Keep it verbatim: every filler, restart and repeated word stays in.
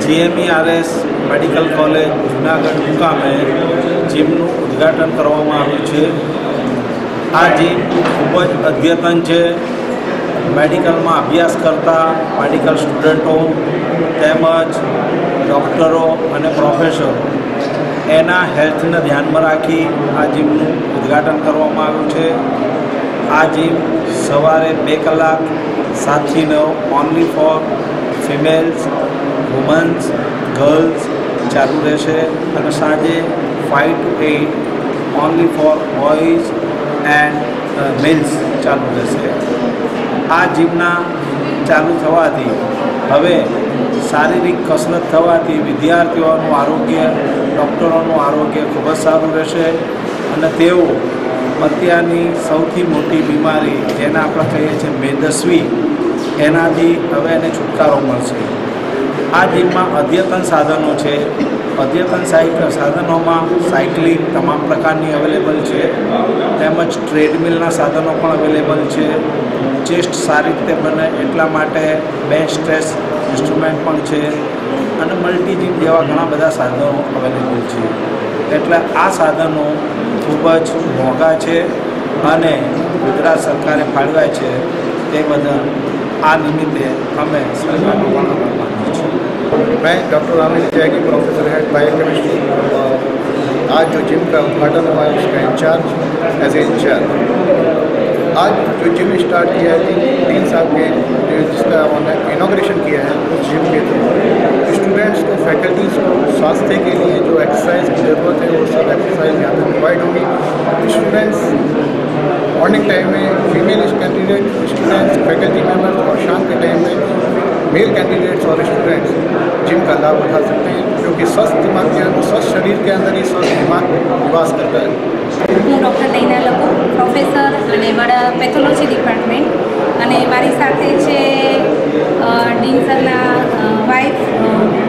GMERS medical college Junagadh મુકામે જીમનું ઉદ્ઘાટન કરવામાં આવ્યું છે। આ જીમ ખૂબ જ અદ્યતન છે। મેડિકલમાં અભ્યાસ કરતા મેડિકલ સ્ટુડન્ટો તેમજ ડૉક્ટરો અને પ્રોફેસરો એના હેલ્થને ધ્યાનમાં રાખી આ જીમનું ઉદ્ઘાટન કરવામાં આવ્યું છે। આ જીમ સવારે બે કલાક સાતથી નવ only for females, womens, girls ચાલુ રહેશે અને સાંજે five to eight only for boys and males ચાલુ રહેશે। આ જીમના ચાલુ થવાથી હવે શારીરિક કસરત થવાથી વિદ્યાર્થીઓનું આરોગ્ય, ડૉક્ટરોનું આરોગ્ય ખૂબ જ સારું રહેશે અને તેઓ અત્યારની સૌથી મોટી બીમારી જેને આપણે કહીએ છીએ મેદસ્વી, એનાથી હવે એને છુટકારો મળશે। આ જીમમાં અદ્યતન સાધનો છે। અદ્યતન સાધનોમાં સાયકલિંગ તમામ પ્રકારની અવેલેબલ છે, તેમજ ટ્રેડમિલના સાધનો પણ અવેલેબલ છે। ચેસ્ટ સારી રીતે બને એટલા માટે બેન્ચ સ્ટ્રેસ ઇન્સ્ટ્રુમેન્ટ પણ છે અને મલ્ટી જીમ જેવા ઘણા બધા સાધનો અવેલેબલ છે। એટલે આ સાધનો ખૂબ જ મોંઘા છે અને ગુજરાત સરકારે ફાળવાય છે, તે બદલ આ નિમિત્તે અમે સરકારનો પણ આભાર માનીએ છીએ। मैं doctor Amit Jaggi, professor head biochemistry, आज जो जिम का उद्घाटन हुआ है उसका इंचार्ज एज ए इंचार्ज। आज जो जिम स्टार्ट किया है तीन साल के जिसका उन्होंने इनॉग्रेशन किया है उस जिम के थ्रू स्टूडेंट्स को, फैकल्टीज़ को स्वास्थ्य के लिए जो एक्सरसाइज की ज़रूरत है वो सब एक्सरसाइज यहाँ पर प्रोवाइड होगी। स्टूडेंट्स मॉर्निंग टाइम में female candidate students, faculty members और शाम के टाइम में मेल कैंडिडेट्स और स्टूडेंट्स जिम का लाभ उठा सकते हैं, क्योंकि स्वस्थ दिमाग के अंदर, स्वस्थ शरीर के अंदर ही स्वस्थ दिमाग निवास करता है। હું ડૉક્ટર નૈના લકુ, પ્રોફેસર અને વડા પેથોલોજી ડિપાર્ટમેન્ટ, અને મારી સાથે છે ડીન સરના વાઇફ